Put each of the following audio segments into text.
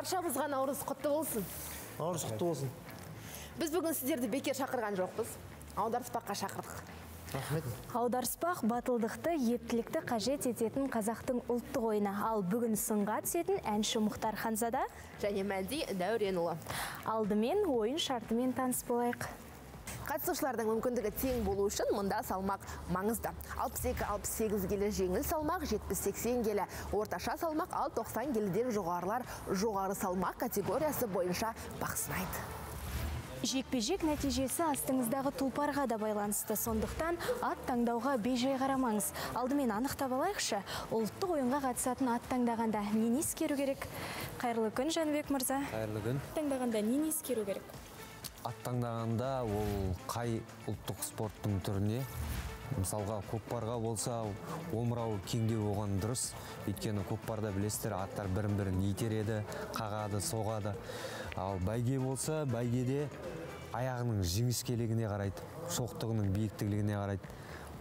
Баршамызға Наурыз құтты болсын. Наурыз құтты болсын. Біз бүгін сіздерді бекер шақырған жоқпыз. Аударыспаққа шақырдық. Рахмет. Аударыспақ батылдықты, ептілікті қажет ететін қазақтың ұлттық ойыны. Ал бүгін сынға түсетін әнші Мұхтар Ханзада және Мәди Дәуренұлы. Алдымен ойын шартымен таныс болайық. Қатысушылардың мүмкіндігі тең болу үшін мұнда салмақ маңызды. 62-68 келі жеңіл салмақ, 70-80 келі орташа салмақ, ал 90 келіден жоғарылар жоғары салмақ категориясы бойынша бақ сынайды. Жекпе-жек нәтижесі астыңыздағы тұлпарға да байланысты. Сондықтан ат таңдауға бейжай қарамаңыз. Алдымен анықтап алайықшы, ұлттық ойынға қатысатын ат таңдағанда нені ескеру керек? Қайырлы күн, Жәнібек мырза. Қайырлы күн. Таңдағанда нені ескеру керек? Ат таңдағанда ол қай ұлттық спорттың түріне, мысалға көкпарға болса, омырауы кеңдеу оған дұрыс. Өйткені көкпарда білесіздер, аттар бірін-бірін итереді, қағады, соғады. Ал бәйге болса, бәйгеде аяғының жіңішкелігіне қарайды, шоқтығының биіктігіне қарайды.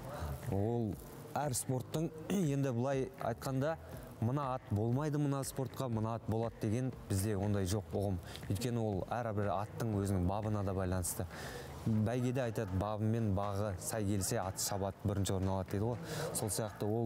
Ол әр спорттың енді былай айтқанда, мына ат болмайды мына спортқа, мына ат болады деген бізде ондай жоқ ұғым. Өйткені ол әрбір аттың өзінің бабына да байланысты. Бәйгеде айтады, бабымен бағы сай келсе ат шабат бірінші орын алады дейді ғой. Сол сияқты ол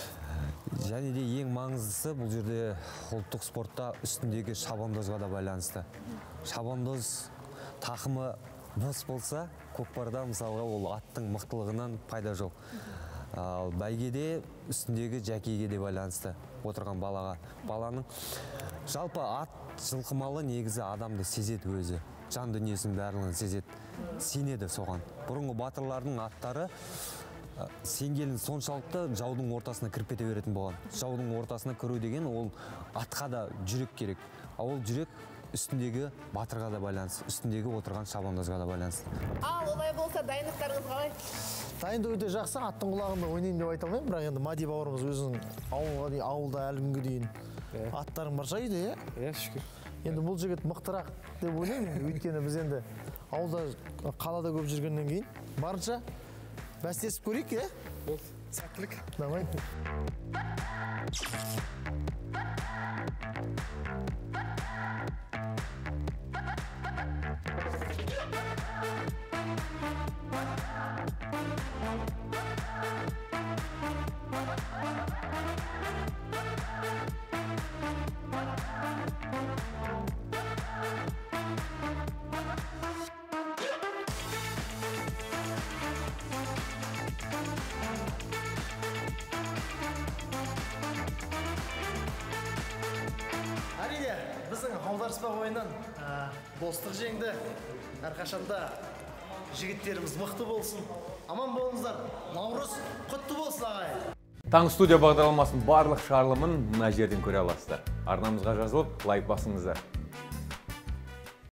және де ең маңыздысы бұл жерде ұлттық спортта үстіндегі шабандозға да байланысты. Шабандоз тақымы бос болса, көкпарда мысалға ол аттың мықтылығынан пайда жоқ. Ал бәйгеде үстіндегі жәкеге де байланысты отырған балаға. Баланың жалпы ат жылқымалы негізі адамды сезеді өзі. Жан дүниесінің барлығын сезеді. Сенеді соған. Бұрынғы батырлардың аттары сенгенін соншалықты жаудың ортасына кіріп кете беретін болған. Жаудың ортасына кіру деген ол атқа да жүрек керек. Ал ол жүрек үстіндегі батырға да байланысты, үстіндегі отырған шабандозға да байланысты. Ал олай болса дайындықтарыңыз қалай? Дайындық өте жақсы, аттың құлағында ойнайын деп айта алмаймын, бірақ енді Мади бауырымыз өзінің ауылда әлі күнге дейін аттарың барша үйде, иә? Шүкір. Енді бұл жігіт мықтырақ деп ойлаймын, өйткені біз енді ауылда, қалада көп жүргеннен кейін барынша бәстесіп көрейік, иә? Болды, сәттілік. Давай. Әрине, біздің аударыспақ ойыннан достық жеңді. Әрқашанда жігіттеріміз мықты болсын. Аман болыңыздар. Наурыз құтты болсын, ағай. Таңғы студия бағдарламасының барлық шығарылымын мына жерден көре аласыздар. Арнамызға жазылып, лайк басыңыздар.